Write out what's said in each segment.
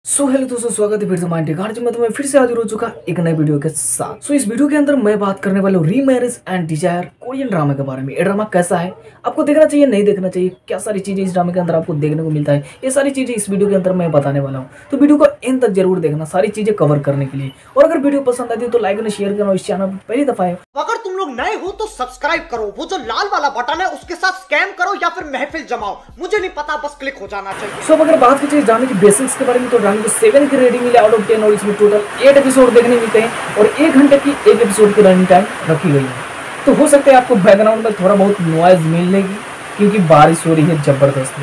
Hello दोस्तों, स्वागत है फिर से माइंड टेक। मैं तुम्हें फिर से हाजिर हो चुका एक नए वीडियो के साथ। इस वीडियो के अंदर मैं बात करने वाला हूँ remarriage and desire Korean drama के बारे में। ये ड्रामा कैसा है, आपको देखना चाहिए नहीं देखना चाहिए, क्या सारी चीजें इस ड्रामा के अंदर आपको देखने को मिलता है, ये सारी चीजें इस वीडियो के अंदर मैं बताने वाला हूँ। तो वीडियो को एंड तक जरूर देखना, सारी चीजें कवर करने के लिए। और अगर वीडियो पसंद आती है तो लाइक और शेयर करना। इस चैनल पर पहली दफा है, अगर तुम लोग नए हो तो सब्सक्राइब करो, वो जो लाल वाला बटन है उसके साथ स्कैम करो या फिर महफिल जमाओ, मुझे नहीं पता, बस क्लिक हो जाना चाहिए। अगर बात की ड्रामे की बेसिक्स के बारे में तो ड्रामे को 7 की रेटिंग मिली आउट ऑफ 10 और इसमें टोटल 8 एपिसोड देखने मिलते हैं और 1 घंटे की एक एपिसोड की रनिंग टाइम रखी गई है। तो हो सकता है आपको बैकग्राउंड में थोड़ा बहुत नॉइज मिलेगी क्योंकि बारिश हो रही है जबरदस्त,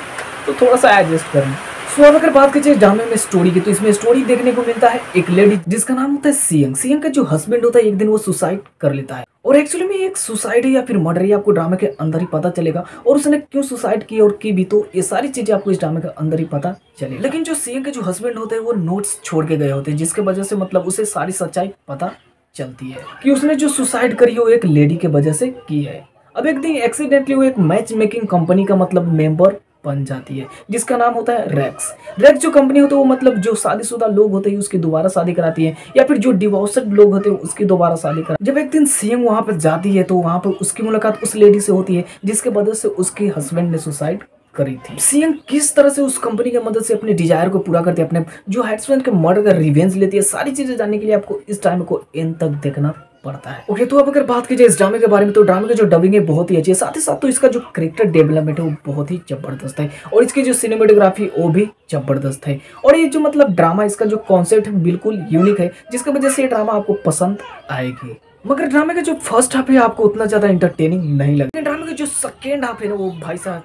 तो थोड़ा सा एडजस्ट करें। अब अगर बात की ड्रामे में स्टोरी की, तो इसमें स्टोरी देखने को मिलता है एक लेडी जिसका नाम होता है सियंग। सियंग का जो हस्बैंड होता है एक दिन वो सुसाइड कर लेता है और एक्चुअली में एक सुसाइड है या फिर मर्डर है आपको ड्रामे के अंदर ही पता चलेगा। और उसने क्यों सुसाइड की और की भी, तो ये सारी चीजें आपको इस ड्रामे के अंदर ही पता चले। लेकिन जो सियंग के जो हस्बैंड होते हैं वो नोट्स छोड़ के गए होते हैं, जिसके वजह से मतलब उसे सारी सच्चाई पता चलती है कि उसने जो सुसाइड करी है वो एक लेडी के वजह से की है। अब एक दिन एक्सीडेंटली वो एक मैच मेकिंग कंपनी का मतलब मेंबर बन जाती है जिसका नाम होता है रेक्स। रेक्स जो कंपनी होती है वो मतलब जो शादीशुदा लोग होते हैं उसकी दोबारा शादी कराती है या फिर जो डिवोर्स्ड लोग होते हैं उसकी दोबारा शादी कराती है। जब एक दिन सीएम वहां पर जाती है तो वहां पर उसकी मुलाकात उस लेडी से होती है जिसके वजह से उसके हस्बैंड ने सुसाइड करी थी। सीएम किस तरह से उस कंपनी की मदद से अपने डिजायर को पूरा करती है, अपने जो हस्बैंड के मर्डर का रिवेंज लेती है, सारी चीजें जानने के लिए आपको इस ड्रामे को एंड तक देखना पड़ता है। ओके, तो अब अगर बात की जाए इस ड्रामे के बारे में तो ड्रामे की जो डबिंग है बहुत ही अच्छी है, साथ ही साथ तो इसका जो कैरेक्टर डेवलपमेंट है वो बहुत ही जबरदस्त है और इसकी जो सिनेमेटोग्राफी वो भी जबरदस्त है। और ये जो मतलब ड्रामा इसका जो कॉन्सेप्ट है बिल्कुल यूनिक है, जिसकी वजह से ये ड्रामा आपको पसंद आएगी। मगर ड्रामे का जो फर्स्ट हाफ है आपको उतना ज्यादा इंटरटेनिंग नहीं लगेगा। ड्रामे का जो सेकेंड हाफ है ना वो भाई साहब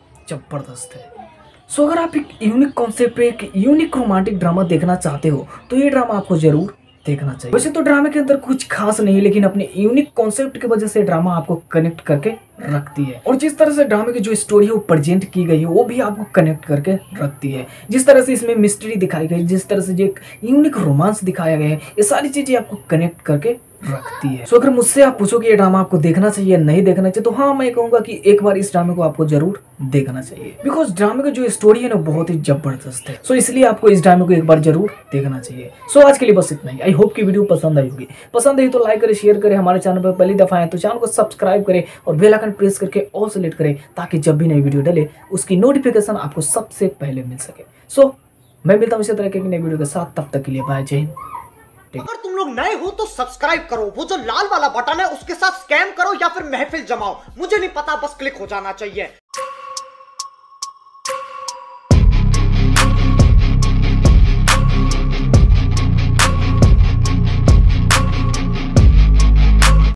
जबरदस्त है। अगर आप एक यूनिक कॉन्सेप्ट पे एक यूनिक रोमांटिक ड्रामा देखना चाहते हो तो ये ड्रामा आपको जरूर देखना चाहिए। वैसे तो ड्रामे के अंदर कुछ खास नहीं है, लेकिन अपने यूनिक कॉन्सेप्ट की वजह से ड्रामा आपको कनेक्ट करके रखती है। और जिस तरह से ड्रामे की जो स्टोरी है वो प्रेजेंट की गई है वो भी आपको कनेक्ट करके रखती है। जिस तरह से इसमें मिस्ट्री दिखाई गई, जिस तरह से जो एक यूनिक रोमांस दिखाया गया है, ये सारी चीजें आपको कनेक्ट करके रखती है। अगर मुझसे आप पूछोगे ये ड्रामा आपको देखना चाहिए नहीं देखना चाहिए, तो हाँ मैं कहूंगा कि एक बार इस ड्रामे को आपको जरूर देखना चाहिए, बिकॉज ड्रामे की जो स्टोरी है ना बहुत ही जबरदस्त है। इसलिए आपको इस ड्रामे को एक बार जरूर देखना चाहिए। आज के लिए बस इतना ही। आई होप की वीडियो पसंद आई होगी। पसंद आई तो लाइक करे, शेयर करे, हमारे चैनल पर पहली दफा है तो चैनल को सब्सक्राइब करे और बेल आइकन प्रेस करके ऑल सेलेक्ट करे ताकि जब भी नई वीडियो डले उसकी नोटिफिकेशन आपको सबसे पहले मिल सके। मैं मिलता हूँ इसी तरह के नई वीडियो के साथ, तब तक के लिए बाय, जय हिंद। अगर तुम लोग नए हो तो सब्सक्राइब करो, वो जो लाल वाला बटन है उसके साथ स्कैम करो या फिर महफिल जमाओ, मुझे नहीं पता, बस क्लिक हो जाना चाहिए।